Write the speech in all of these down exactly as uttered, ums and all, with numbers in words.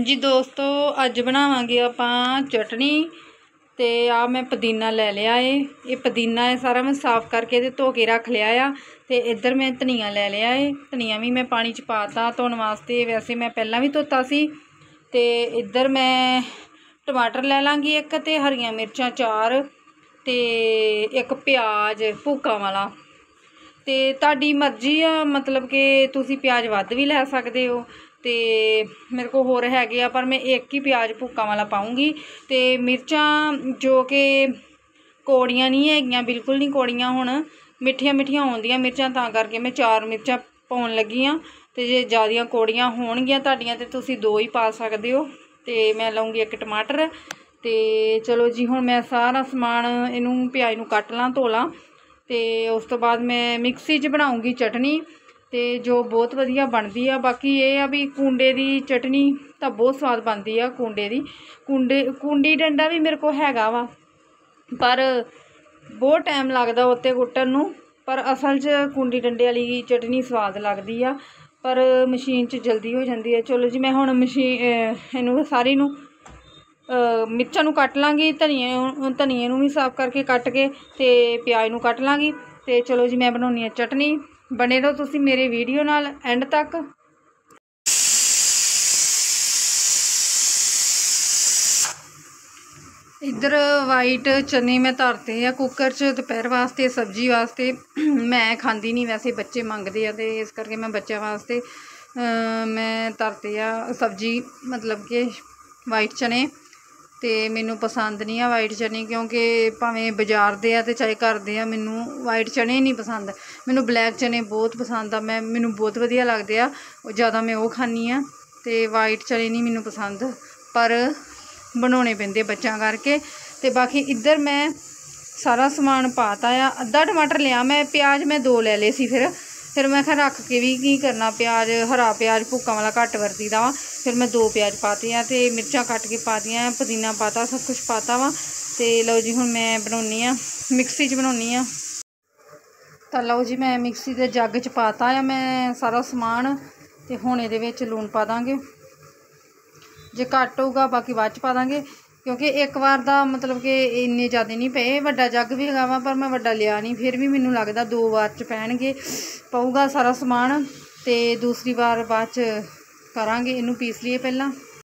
जी दोस्तों अज बनावांगे आपां चटनी। तो आ मैं पुदीना लै लिया है, ये पुदीना है सारा मैं साफ करके ते धो के रख लिया आ। तो इधर मैं धनिया लै लिया है, धनिया भी मैं पानी च पाता धोने वास्ते, वैसे मैं पहला भी धोता सी। ते इधर मैं टमाटर लै लांगी एक, ते हरियां मिर्चां चार, ते एक प्याज भूका वाला। तो तुहाडी मर्जी आ, मतलब कि तुसी प्याज वध भी लै सकदे हो। तो मेरे को होर हैगे आ, पर मैं एक ही प्याज भुक्का वाला पाऊँगी। तो मिर्चां जो कि कौड़ियां नहीं हैगियां, बिल्कुल नहीं कौड़ियां, हुण मिट्ठियां मिट्ठियां होंदियां मिर्चां, तां करके मैं चार मिर्चां पाउण लगी हाँ। तो जे ज़्यादा कौड़ियां होणगियां तुहाडियां ते तुसी दो ही पा सकदे हो। तो मैं लऊँगी एक टमाटर। तो चलो जी हुण मैं सारा समान इनू प्याज नू कट लां धो लां, तो उस तो बाद मैं मिक्सी च बनाऊँगी चटनी। तो जो बहुत वधिया बनती है। बाकी ये आ भी कूंडे की चटनी तो बहुत स्वाद बनती है। कूंडे की कूंडे कूंडी डंडा भी मेरे को हैगा वा, पर बहुत टाइम लगता उत्ते कुट्टन नू। पर असल च कूंडी डंडे वाली चटनी स्वाद लगती है, पर मशीन च जल्दी हो जाती है। चलो जी मैं हुण मशीन इनू सारी नू मिर्चां नू कट लाँगी, धनिया धनिए नू भी साफ करके कट के, ते प्याज नू कट लाँगी। तो चलो जी मैं बनाउणी है चटनी। बने रहो तुसी मेरे वीडियो नाल एंड तक। इधर वाइट चने मैं धरते हैं कुकर च दोपहर वास्ते, सब्जी वास्ते। मैं खांदी नहीं, वैसे बच्चे मंगते हैं, तो इस करके मैं बच्चों वास्ते मैं धरते आ सब्जी, मतलब कि वाइट चने। तो मैनू पसंद नहीं है वाइट चने, क्योंकि भावें बाजार दे आ ते चाहे घर दे आ, मैनू वाइट चने नहीं पसंद। मैनू ब्लैक चने बहुत पसंद आ, मैं मैनू बहुत वधिया लगदे आ, ज़्यादा मैं वो खानी आ। तो वाइट चने नहीं मैनू पसंद, पर बनाने पैंदे बच्चों करके। तो बाकी इधर मैं सारा समान पाता आ। अद्धा टमाटर लिया मैं, प्याज मैं दो ले ले सी, फिर फिर मैं क्या रख के भी की करना, प्याज हरा प्याज भुक्का वाला घट वरती दा वा। फिर मैं दो प्याज पाते हैं, तो मिर्चां कट के पातियां, पुदीना पाता, सब कुछ पाता वा। तो लो जी हुण मैं बनाउणी आ, मिक्सी च बनाउणी आ। तो लो जी मैं मिक्सी के जग च पाता है मैं सारा समान। तो हुण इहदे विच लूण पा दांगे, जे घट होगा बाकी बाद च पा दांगे, क्योंकि एक बार दा मतलब कि इन्ने ज़्यादा नहीं पे। वड्डा जग भी हैगा वा, पर मैं वड्डा लिया नहीं, फिर भी मैनू लगदा दो बार च पैणगे पऊगा सारा समान। तो दूसरी बार बाद च करांगे, इनू पीस लीए पहला।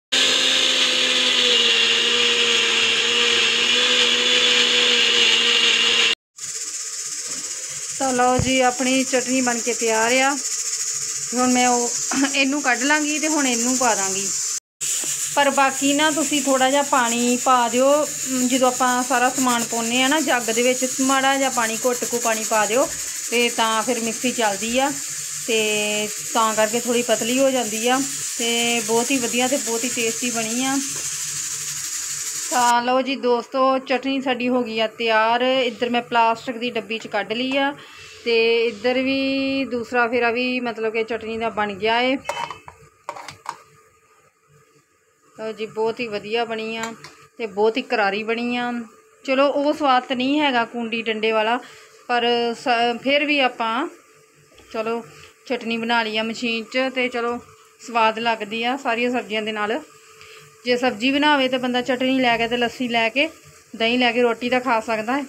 तो लो जी अपनी चटनी बन के तैयार आ। हुण मैं इनू कढ लांगी, तो हुण इनू पा दांगी। पर बाकी ना तुसी थोड़ा जा पानी पा दिओ, जो आपां सारा समान पाउने आ ना जग दे विच, माड़ा जा पानी घुट को पानी पा दिओ, ते तां फिर मिक्सी चलदी आ। ते तां करके थोड़ी पतली हो जाती आ। ते बहुत ही वधिया ते बहुत ही टेस्टी बनी आ। तो लो जी दोस्तों चटनी साडी हो गई आ तैयार। इधर मैं प्लास्टिक की डब्बी च कढ ली आ। ते इधर भी दूसरा फेरा भी मतलब कि चटनी का बन गया है। तो जी बहुत ही वधिया बनी आ, ते बहुत ही करारी बनी आ। चलो वो स्वाद तो नहीं हैगा कूंडी डंडे वाला, पर फिर भी आपां चलो चटनी बना ली आ मशीन च। ते चलो स्वाद लगदी आ सारिया सब्जियां दे नाल। जे सब्जी बनावे तो बंदा चटनी लैके ते लस्सी लैके दही लैके रोटी तो खा सकता है।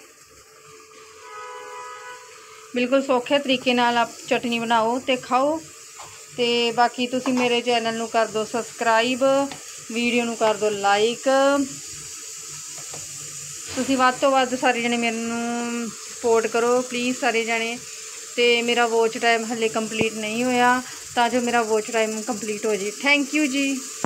बिल्कुल सौखे तरीके नाल आप चटनी बनाओ तो खाओ। तो बाकी तुसी मेरे चैनल नू कर दो सबसक्राइब, वीडियो नू कर दो लाइक। तुसी वध तो वध सारे जने मैनू सपोर्ट करो प्लीज़ सारे जने। तो मेरा वॉच टाइम हले कंप्लीट नहीं होया, तां जो मेरा वॉच टाइम कंप्लीट हो जाए। Thank you ji.